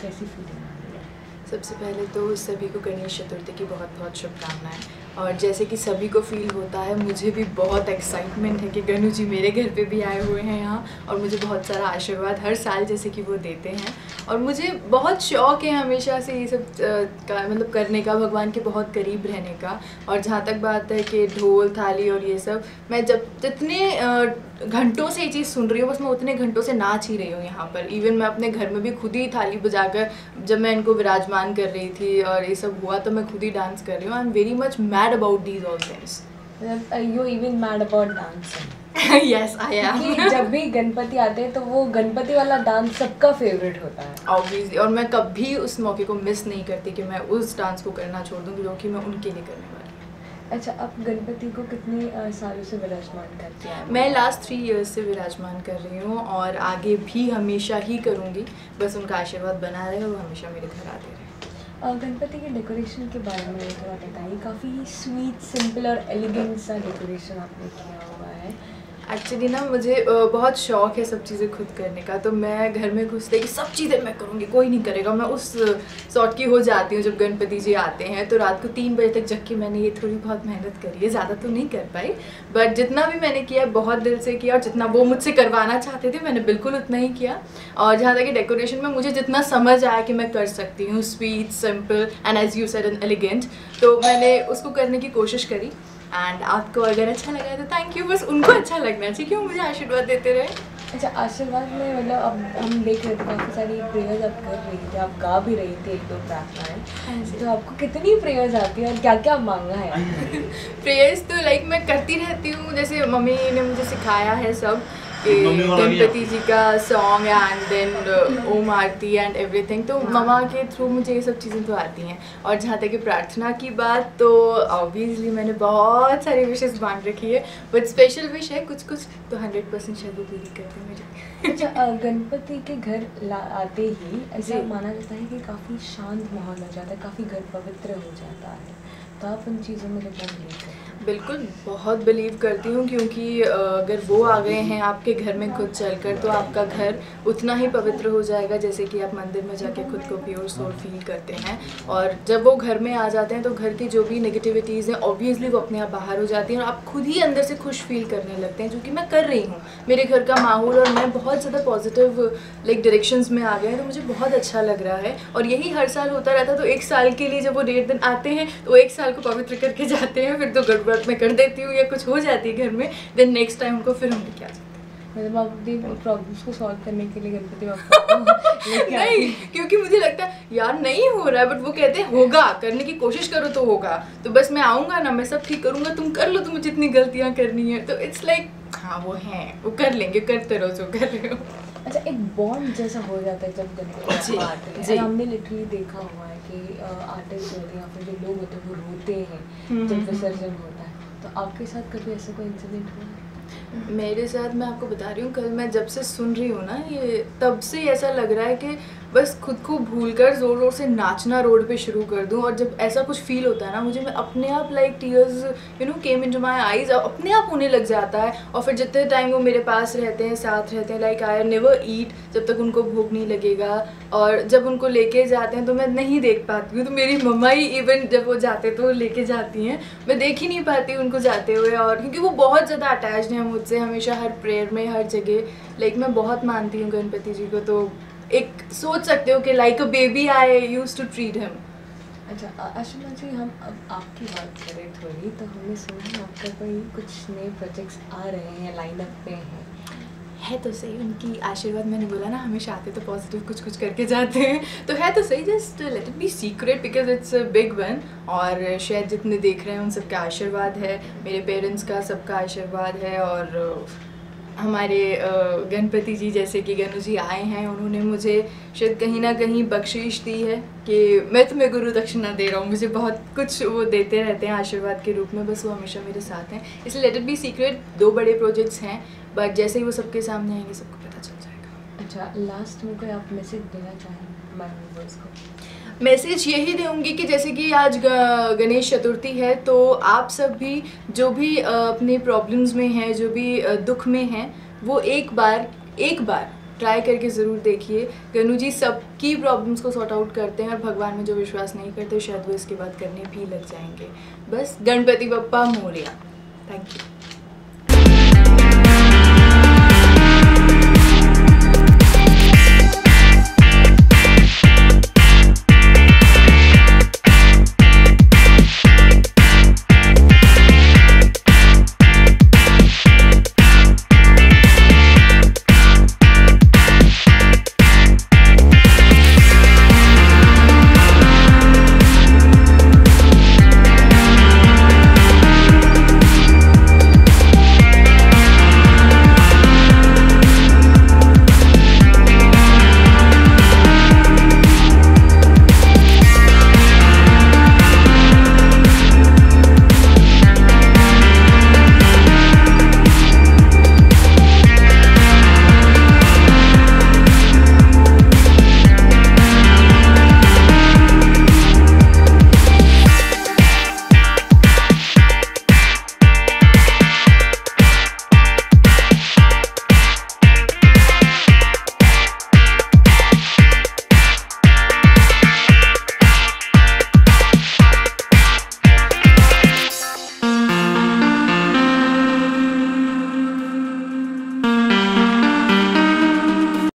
कैसी फीलिंग आ रही है? सबसे पहले तो सभी को गणेश चतुर्थी की बहुत बहुत शुभकामनाएं। और जैसे कि सभी को फील होता है, मुझे भी बहुत एक्साइटमेंट है कि गणू जी मेरे घर पे भी आए हुए हैं यहाँ, और मुझे बहुत सारा आशीर्वाद हर साल जैसे कि वो देते हैं। और मुझे बहुत शौक़ है हमेशा से ये सब का मतलब करने का, भगवान के बहुत करीब रहने का। और जहाँ तक बात है कि ढोल थाली और ये सब, मैं जब जितने घंटों से ये चीज़ सुन रही हूँ, बस मैं उतने घंटों से नाच ही रही हूँ यहाँ पर। इवन मैं अपने घर में भी खुद ही थाली बजाकर, जब मैं इनको विराजमान कर रही थी और ये सब हुआ, तो मैं खुद ही डांस कर रही हूँ। I am very much mad about these all things. You even mad about dancing? Yes I am. कि जब भी गणपति आते हैं तो वो गणपति वाला डांस सबका फेवरेट होता है ऑब्वियसली, और मैं कभी उस मौके को मिस नहीं करती कि मैं उस डांस को करना छोड़ दूँ जो कि मैं उनके लिए करने वाली। अच्छा, आप गणपति को कितने सालों से विराजमान करती हैं? मैं लास्ट 3 इयर्स से विराजमान कर रही हूँ, और आगे भी हमेशा ही करूँगी। बस उनका आशीर्वाद बना रहे और वो हमेशा मेरे घर आते रहे। गणपति के डेकोरेशन के बारे में थोड़ा बताइए। काफ़ी स्वीट, सिंपल और एलिगेंट सा डेकोरेशन आपने किया हुआ है। एक्चुअली ना मुझे बहुत शौक़ है सब चीज़ें खुद करने का, तो मैं घर में घुसते कि सब चीज़ें मैं करूँगी, कोई नहीं करेगा। मैं उस सॉर्ट की हो जाती हूँ जब गणपति जी आते हैं। तो रात को 3 बजे तक जग के मैंने ये थोड़ी बहुत मेहनत करी है, ज़्यादा तो नहीं कर पाई, बट जितना भी मैंने किया बहुत दिल से किया, और जितना वो मुझसे करवाना चाहते थे मैंने बिल्कुल उतना ही किया। और जहाँ तक डेकोरेशन में मुझे जितना समझ आया कि मैं कर सकती हूँ, sweet, simple and as you said and elegant, तो मैंने उसको करने की कोशिश करी। एंड आपको अगर अच्छा लगा है तो थैंक यू, बस उनको अच्छा लगना चाहिए, क्यों मुझे आशीर्वाद देते रहे। अच्छा, आशीर्वाद में मतलब अब हम देख रहे थे काफ़ी सारी प्रेयर्स आप कर रही थी, आप गा भी रही थी 1-2 प्रार्थनाएं, तो आपको कितनी प्रेयर्स आती है और क्या क्या मांगा है? प्रेयर्स तो लाइक मैं करती रहती हूँ, जैसे मम्मी ने मुझे सिखाया है सब कि गणपति जी का song and then Om aarti and everything, तो मम्मा के थ्रू मुझे ये सब चीज़ें तो आती हैं। और जहाँ तक कि प्रार्थना की बात, तो ऑब्वियसली मैंने बहुत सारी विशेस मांग रखी है, बट स्पेशल विश है कुछ कुछ तो 100% शायद वो पूरी करते हैं मुझे। अच्छा, गणपति के घर आते ही ऐसा माना जाता है कि काफ़ी शांत माहौल हो जाता है, काफ़ी घर पवित्र हो जाता है, तो आप उन चीज़ों में कितना बिलीव करते हैं? बिल्कुल, बहुत बिलीव करती हूँ, क्योंकि अगर वो आ गए हैं आपके घर में खुद चलकर, तो आपका घर उतना ही पवित्र हो जाएगा जैसे कि आप मंदिर में जाके खुद को प्योर सोल फील करते हैं। और जब वो घर में आ जाते हैं तो घर की जो भी नेगेटिविटीज़ हैं ऑब्वियसली वो अपने आप बाहर हो जाती हैं, और आप खुद ही अंदर से खुश फील करने लगते हैं, जो कि मैं कर रही हूँ। मेरे घर का माहौल और मैं बहुत ज़्यादा पॉजिटिव लाइक डायरेक्शंस में आ गए हैं, तो मुझे बहुत अच्छा लग रहा है। और यही हर साल होता रहता है, तो 1 साल के लिए जब वो 1.5 दिन आते हैं तो वो 1 साल को पवित्र करके जाते हैं, फिर तो गड़बड़ मैं कर देती हूँ या कुछ हो जाती है घर में, देन नेक्स्ट टाइम उनको फिर हम लेके आ जाते हैं। मतलब आप अपनी प्रॉब्लम्स को सॉल्व करने के लिए गणपति बाप्पा नहीं, क्योंकि मुझे लगता है यार नहीं हो रहा है, बट वो कहते हैं होगा, करने की कोशिश करो तो होगा। तो बस मैं आऊँगा ना, मैं सब ठीक करूँगा, तुम कर लो, तुम्हें जितनी गलतियाँ करनी है। तो इट्स लाइक हाँ वो हैं, वो कर लेंगे, करते रहो जो कर रहे हो। अच्छा, एक बॉन्ड जैसा हो जाता है जब गणपति आते हैं। हमने लिटरली देखा हुआ है कि आर्टिस्ट होते हैं या फिर जो लोग होते हैं वो रोते हैं जब विसर्जन होता है, तो आपके साथ कभी ऐसा कोई इंसिडेंट हुआ है? मेरे साथ, मैं आपको बता रही हूँ, कल मैं जब से सुन रही हूँ ना ये, तब से ऐसा लग रहा है कि बस खुद को भूलकर ज़ोर ज़ोर से नाचना रोड पे शुरू कर दूँ। और जब ऐसा कुछ फील होता है ना मुझे, मैं अपने आप like tears you know came into my eyes, अपने आप होने लग जाता है। और फिर जितने टाइम वो मेरे पास रहते हैं, साथ रहते हैं, लाइक आई नेवर ईट जब तक उनको भूख नहीं लगेगा। और जब उनको लेके जाते हैं तो मैं नहीं देख पाती हूँ, तो मेरी मम्मा ही इवन जब वो जाते तो लेके जाती हैं, मैं देख ही नहीं पाती उनको जाते हुए। और क्योंकि वो बहुत ज़्यादा अटैच्ड हैं मुझसे, हमेशा हर प्रेयर में, हर जगह, लाइक मैं बहुत मानती हूँ गणपति जी को। तो एक सोच सकते हो कि like a baby I used to treat him. अच्छा, आशिमा जी, हम अब आपकी बात करें थोड़ी, तो हमने सुना है आपका कोई कुछ नए प्रोजेक्ट्स आ रहे हैं, लाइनअप पे हैं। है तो सही, उनकी आशीर्वाद, मैंने बोला ना हमेशा आते तो पॉजिटिव कुछ कुछ करके जाते हैं, तो है तो सही, just let it be secret because it's a big one. और शायद जितने देख रहे हैं उन सबका आशीर्वाद है, मेरे पेरेंट्स का सबका आशीर्वाद है। और हमारे गणपति जी जैसे कि गणू जी आए हैं, उन्होंने मुझे शायद कहीं ना कहीं बख्शीश दी है कि मैं तुम्हें गुरु दक्षिणा दे रहा हूँ। मुझे बहुत कुछ वो देते रहते हैं आशीर्वाद के रूप में, बस वो हमेशा मेरे साथ हैं। इसलिए लेट इट बी सीक्रेट, 2 बड़े प्रोजेक्ट्स हैं, बट जैसे ही वो सबके सामने आएंगे सबको पता चल जाएगा। अच्छा, लास्ट में कोई आप मैसेज देना चाहेंगे हमारे व्यूअर्स को? मैसेज यही दूँगी कि जैसे कि आज गणेश चतुर्थी है, तो आप सब भी जो भी अपने प्रॉब्लम्स में हैं, जो भी दुख में हैं, वो एक बार ट्राई करके ज़रूर देखिए। गनु जी सबकी प्रॉब्लम्स को सॉर्ट आउट करते हैं और भगवान में जो विश्वास नहीं करते शायद वो इसके बाद करने भी लग जाएंगे। बस गणपति बप्पा मोरया। Thank you.